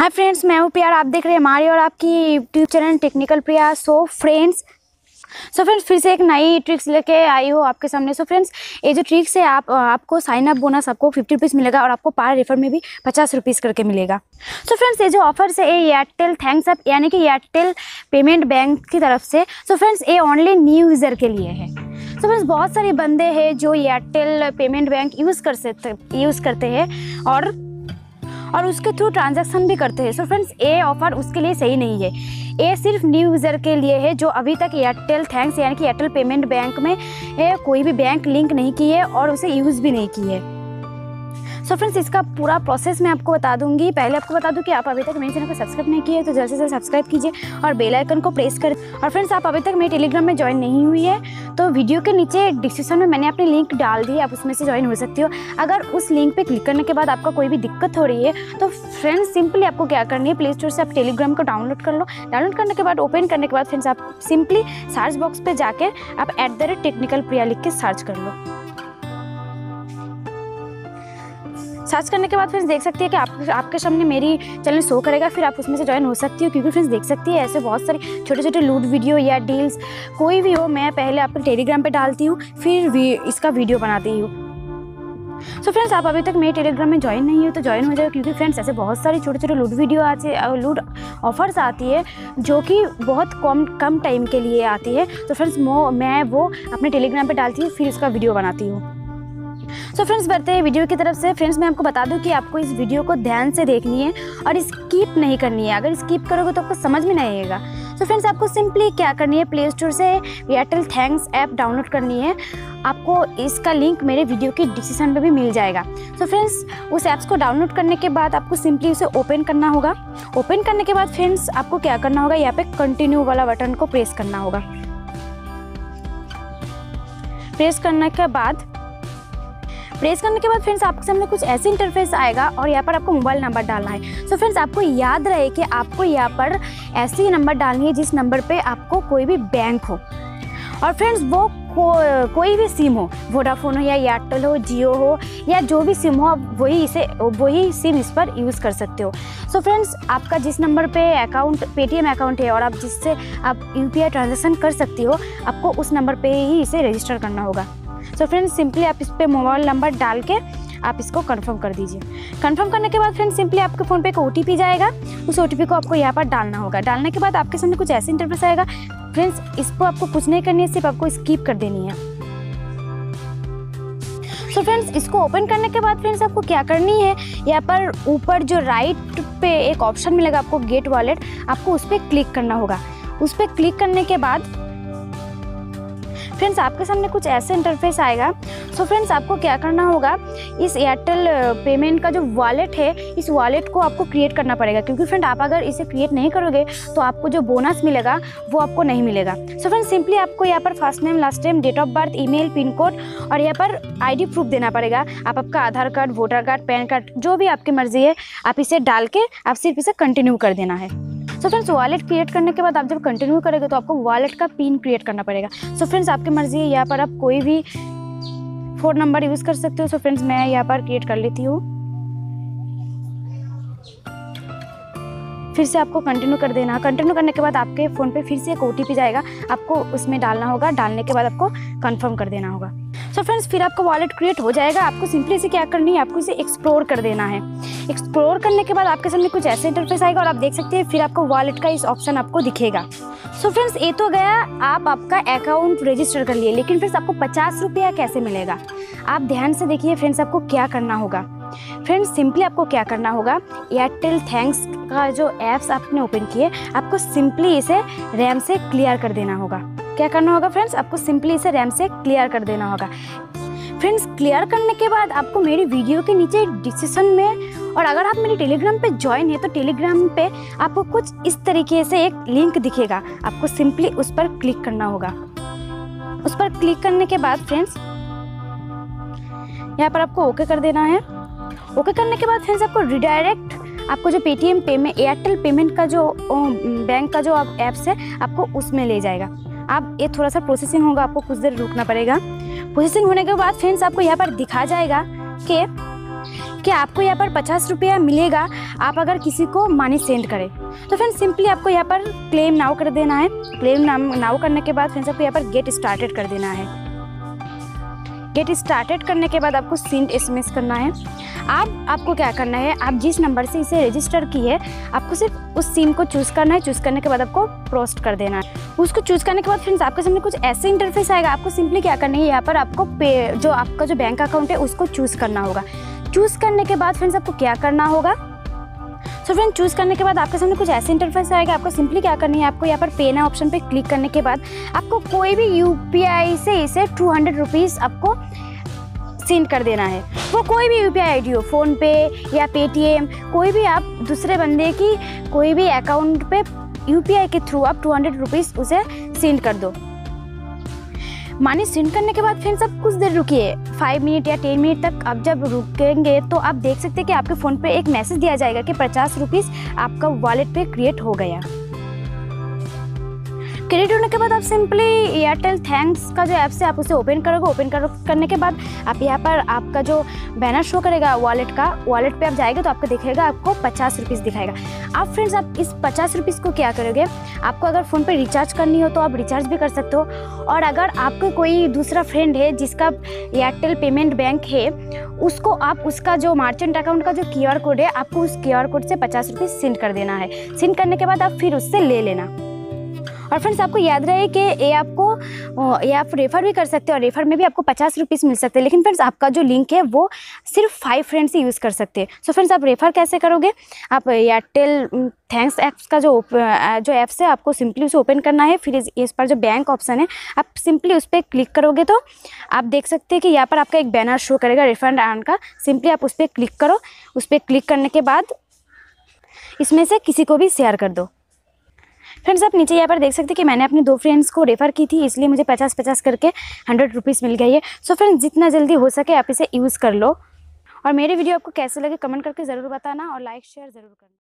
Hi friends, मैं हूँ प्रिया। आप देख रहे हैं हमारी और आपकी YouTube channel technical Priya. So friends फिर से एक नई ट्रिक्स लेके आई हो आपके सामने। सो फ्रेंड्स, ये जो ट्रिक्स है आपको साइन अप बोनस आपको 50 रुपीज़ मिलेगा और आपको पर रेफर में भी 50 रुपीज़ करके मिलेगा। सो फ्रेंड्स, ये जो ऑफर्स है ये एयरटेल थैंक्स अप यानी कि एयरटेल पेमेंट बैंक की तरफ से। सो फ्रेंड्स, ये ओनली न्यू यूज़र के लिए है। सो फ्रेंड्स, बहुत सारे बंदे हैं जो एयरटेल पेमेंट बैंक यूज़ करते हैं और उसके थ्रू ट्रांजैक्शन भी करते हैं। सो फ्रेंड्स, ये ऑफ़र उसके लिए सही नहीं है। ये सिर्फ न्यू यूज़र के लिए है जो अभी तक एयरटेल थैंक्स यानी कि एयरटेल पेमेंट बैंक में कोई भी बैंक लिंक नहीं की है और उसे यूज़ भी नहीं की है। सो फ्रेंड्स, इसका पूरा प्रोसेस मैं आपको बता दूंगी। पहले आपको बता दूं कि आप अभी तक मेरे चैनल को सब्सक्राइब नहीं किए तो जल्द से जल्द सब्सक्राइब कीजिए और बेल आइकन को प्रेस कर। और फ्रेंड्स, आप अभी तक मेरे टेलीग्राम में ज्वाइन नहीं हुई है तो वीडियो के नीचे डिस्क्रिप्शन में मैंने अपनी लिंक डाल दी है, आप उसमें से ज्वाइन हो सकती हो। अगर उस लिंक पे क्लिक करने के बाद आपका कोई भी दिक्कत हो रही है तो फ्रेंड्स सिंपली आपको क्या करनी है, प्ले स्टोर से आप टेलीग्राम को डाउनलोड कर लो। डाउनलोड करने के बाद ओपन करने के बाद फ्रेंड्स आप सिंपली सर्च बॉक्स पर जाकर आप @टेक्निकल प्रिया लिख के सर्च कर लो। सर्च करने के बाद फ्रेंड्स देख सकती है कि आपके सामने मेरी चैनल शो करेगा, फिर आप उसमें से ज्वाइन हो सकती हो। क्योंकि फ्रेंड्स देख सकती है ऐसे बहुत सारे छोटे छोटे लूट वीडियो या डील्स कोई भी हो, मैं पहले आपके टेलीग्राम पे डालती हूँ फिर इसका वीडियो बनाती हूँ। सो फ्रेंड्स, आप अभी तक मेरे टेलीग्राम में ज्वाइन नहीं हो तो ज्वाइन हो जाओ। क्योंकि फ्रेंड्स ऐसे बहुत सारी छोटे छोटे लूट वीडियो लूट ऑफर्स आती है जो कि बहुत कम टाइम के लिए आती है। तो फ्रेंड्स मैं वो अपने टेलीग्राम पे डालती हूँ फिर इसका वीडियो बनाती हूँ। सो फ्रेंड्स, बढ़ते हैं वीडियो की तरफ से। फ्रेंड्स, मैं आपको बता दूं कि आपको इस वीडियो को ध्यान से देखनी है और स्किप नहीं करनी है। अगर स्किप करोगे तो आपको समझ में नहीं आएगा। सो फ्रेंड्स, आपको सिंपली क्या करनी है, प्ले स्टोर से एयरटेल थैंक्स ऐप डाउनलोड करनी है। आपको इसका लिंक मेरे वीडियो की डिस्क्रिप्शन में भी मिल जाएगा। सो फ्रेंड्स, उस ऐप्स को डाउनलोड करने के बाद आपको सिंपली उसे ओपन करना होगा। ओपन करने के बाद फ्रेंड्स आपको क्या करना होगा, यहाँ पे कंटिन्यू वाला बटन को प्रेस करना होगा। प्रेस करने के बाद फ्रेंड्स आपके सामने कुछ ऐसे इंटरफेस आएगा और यहाँ पर आपको मोबाइल नंबर डालना है। सो फ्रेंड्स, आपको याद रहे कि आपको यहाँ पर ऐसी नंबर डालनी है जिस नंबर पे आपको कोई भी बैंक हो और फ्रेंड्स वो कोई भी सिम हो, वोडाफोन हो या एयरटेल हो, जियो हो या जो भी सिम हो, आप वही सिम इस पर यूज़ कर सकते हो। सो फ्रेंड्स, आपका जिस नंबर पे पेटीएम अकाउंट है और आप जिससे आप UPI ट्रांजेक्शन कर सकती हो, आपको उस नंबर पे ही इसे रजिस्टर करना होगा। सो फ्रेंड्स, सिंपली आप इस पर मोबाइल नंबर डाल के आप इसको कंफर्म कर दीजिए। कंफर्म करने के बाद फ्रेंड्स सिंपली आपके फ़ोन पे एक OTP जाएगा, उस OTP को आपको यहाँ पर डालना होगा। डालने के बाद आपके सामने कुछ ऐसे इंटरफेस आएगा। फ्रेंड्स, इसको आपको कुछ नहीं करनी है, सिर्फ आपको स्किप कर देनी है। सो फ्रेंड्स, इसको ओपन करने के बाद फ्रेंड्स आपको क्या करनी है, यहाँ पर ऊपर जो राइट पे एक ऑप्शन मिलेगा आपको गेट वॉलेट, आपको उस पर क्लिक करना होगा। उस पर क्लिक करने के बाद फ्रेंड्स आपके सामने कुछ ऐसे इंटरफेस आएगा। सो फ्रेंड्स, आपको क्या करना होगा, इस एयरटेल पेमेंट का जो वॉलेट है इस वॉलेट को आपको क्रिएट करना पड़ेगा। क्योंकि फ्रेंड आप अगर इसे क्रिएट नहीं करोगे तो आपको जो बोनस मिलेगा वो आपको नहीं मिलेगा। सो फ्रेंड्स, सिंपली आपको यहाँ पर first name, last name, date of birth, email, pin code और यहाँ पर ID प्रूफ देना पड़ेगा। आप आपका Aadhaar card, voter card, PAN card जो भी आपकी मर्जी है आप इसे डाल के आप सिर्फ इसे कंटिन्यू कर देना है। सो फ्रेंड्स, वॉलेट क्रिएट करने के बाद आप जब कंटिन्यू करेंगे तो आपको वॉलेट का पिन क्रिएट करना पड़ेगा। सो फ्रेंड्स, आपकी मर्जी है, यहाँ पर आप कोई भी 4 नंबर यूज़ कर सकते हो। सो फ्रेंड्स, मैं यहाँ पर क्रिएट कर लेती हूँ। फिर से आपको कंटिन्यू कर देना। कंटिन्यू करने के बाद आपके फ़ोन पे फिर से एक OTP जाएगा, आपको उसमें डालना होगा। डालने के बाद आपको कंफर्म कर देना होगा। सो फ्रेंड्स, फिर आपका वॉलेट क्रिएट हो जाएगा। आपको सिंपली इसे क्या करनी है, आपको इसे एक्सप्लोर कर देना है। एक्सप्लोर करने के बाद आपके सामने कुछ ऐसे इंटरफेस आएगा और आप देख सकते हैं फिर आपको वॉलेट का इस ऑप्शन आपको दिखेगा। सो फ्रेंड्स, ये तो गया, आप आपका अकाउंट रजिस्टर कर लिए, लेकिन फ्रेंड्स आपको 50 रुपया कैसे मिलेगा, आप ध्यान से देखिए। फ्रेंड्स, आपको क्या करना होगा, फ्रेंड्स सिंपली आपको क्या करना होगा, एयरटेल थैंक्स का जो ऐप्स आपने ओपन किए आपको सिंपली इसे रैम से क्लियर कर देना होगा। क्या करना होगा फ्रेंड्स, आपको सिंपली इसे रैम से क्लियर कर देना होगा। फ्रेंड्स, क्लियर करने के बाद आपको मेरी वीडियो के नीचे डिस्क्रिप्शन में और अगर आप मेरे टेलीग्राम पे ज्वाइन है तो टेलीग्राम पे आपको कुछ इस तरीके से एक लिंक दिखेगा, आपको सिंपली उस पर क्लिक करना होगा। उस पर क्लिक करने के बाद फ्रेंड्स यहाँ पर आपको ओके कर देना है। ओके करने के बाद फ्रेंड्स आपको रिडायरेक्ट आपको जो पेटीएम पेमेंट, एयरटेल पेमेंट का जो बैंक का जो ऐप्स है आपको उसमें ले जाएगा। आप ये थोड़ा सा प्रोसेसिंग होगा, आपको कुछ देर रुकना पड़ेगा। प्रोसेसिंग होने के बाद फ्रेंड्स आपको यहाँ पर दिखा जाएगा कि कि आपको यहाँ पर 50 रुपया मिलेगा आप अगर किसी को मनी सेंड करें। तो फ्रेंड्स सिंपली आपको यहाँ पर क्लेम नाउ कर देना है। क्लेम नाउ करने के बाद फ्रेंड्स आपको यहाँ पर गेट स्टार्टेड कर देना है। गेट स्टार्टेड करने के बाद आपको सेंड SMS करना है। आपको क्या करना है, आप जिस नंबर से इसे रजिस्टर की है आपको सिर्फ उस सिम को चूज़ करना है। चूज़ करने के बाद आपको प्रोस्ट कर देना है। उसको चूज़ करने के बाद फ्रेंड्स आपके सामने कुछ ऐसे इंटरफेस आएगा। आपको सिंपली क्या करना है, यहाँ पर आपको जो आपका जो बैंक अकाउंट है उसको चूज़ करना होगा। चूज़ करने के बाद फ्रेंड्स आपको क्या करना होगा, सो फ्रेंड चूज़ करने के बाद आपके सामने कुछ ऐसे इंटरफेस आएगा। आपको सिंपली क्या करनी है, आपको यहाँ पर पे ना ऑप्शन पे क्लिक करने के बाद आपको कोई भी UPI से इसे 200 रुपीज़ आपको सेंड कर देना है। वो कोई भी UPI ID हो, फ़ोनपे या पेटीएम, कोई भी आप दूसरे बंदे की कोई भी अकाउंट पे UPI के थ्रू आप 200 रुपीज़ उसे सेंड कर दो। मनी सेंड करने के बाद फ्रेंड्स आप कुछ देर रुकिए, 5 मिनट या 10 मिनट तक आप जब रुकेंगे तो आप देख सकते हैं कि आपके फ़ोन पे एक मैसेज दिया जाएगा कि 50 रुपीज़ आपका वॉलेट पे क्रिएट हो गया। क्रिएट होने के बाद आप सिंपली एयरटेल थैंक्स का जो ऐप से आप उसे ओपन करोगे। ओपन करने के बाद आप यहाँ पर आपका जो बैनर शो करेगा वॉलेट का, वॉलेट पे आप जाएंगे तो आपको दिखेगा, आपको 50 रुपीज़ दिखाएगा। आप फ्रेंड्स आप इस 50 रुपीज़ को क्या करोगे, आपको अगर फ़ोन पे रिचार्ज करनी हो तो आप रिचार्ज भी कर सकते हो। और अगर आपको कोई दूसरा फ्रेंड है जिसका एयरटेल पेमेंट बैंक है, उसको आप उसका जो मर्चेंट अकाउंट का जो QR कोड है आपको उस QR कोड से 50 रुपीज़ सेंड कर देना है। सेंड करने के बाद आप फिर उससे ले लेना। और फ्रेंड्स आपको याद रहे कि ये आप रेफ़र भी कर सकते हो और रेफ़र में भी आपको 50 रुपीज़ मिल सकते हैं। लेकिन फ्रेंड्स आपका जो लिंक है वो सिर्फ 5 फ्रेंड्स ही यूज़ कर सकते हैं। सो फ्रेंड्स आप रेफ़र कैसे करोगे, आप एयरटेल थैंक्स ऐप्स का जो ऐप्स है आपको सिंपली उसे ओपन करना है। फिर इस पर जो बैंक ऑप्शन है आप सिंपली उस पर क्लिक करोगे तो आप देख सकते हैं कि यहाँ पर आपका एक बैनर शो करेगा रिफंड अर्न का। सिंपली आप उस पर क्लिक करो। उस पर क्लिक करने के बाद इसमें से किसी को भी शेयर कर दो। फ्रेंड्स आप नीचे यहाँ पर देख सकते हैं कि मैंने अपने 2 फ्रेंड्स को रेफ़र की थी, इसलिए मुझे 50-50 करके 100 रुपीज़ मिल गई है। सो फ्रेंड्स जितना जल्दी हो सके आप इसे यूज़ कर लो। और मेरी वीडियो आपको कैसे लगे कमेंट करके ज़रूर बताना और लाइक शेयर ज़रूर करना।